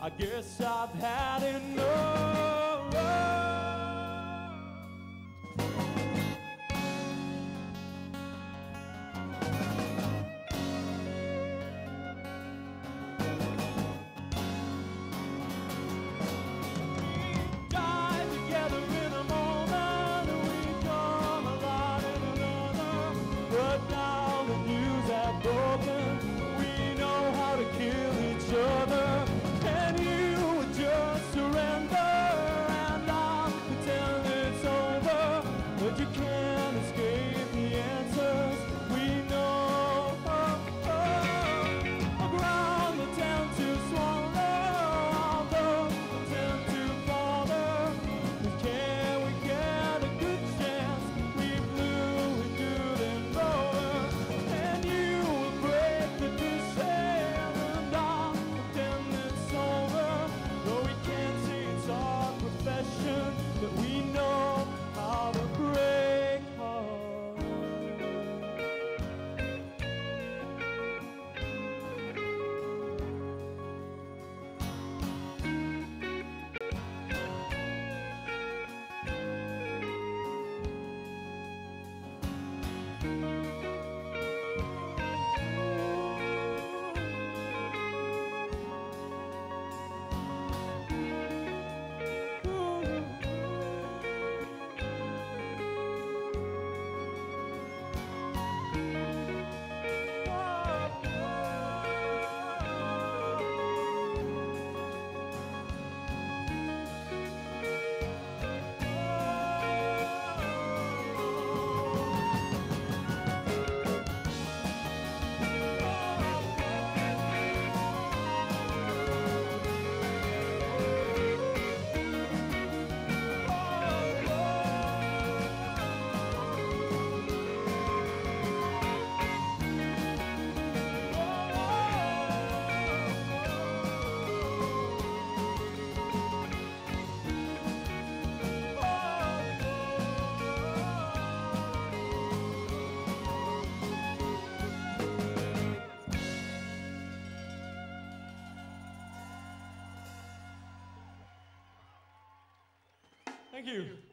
I guess I've had enough. Broken. We know how to kill each other, and you would just surrender, and I'll pretend it's over, but you can't escape the answers. We know a ground will tend to swallow, although will tend to follow. But can we get a good chance? We blew, we good and over. That we know how to break hearts. Thank you.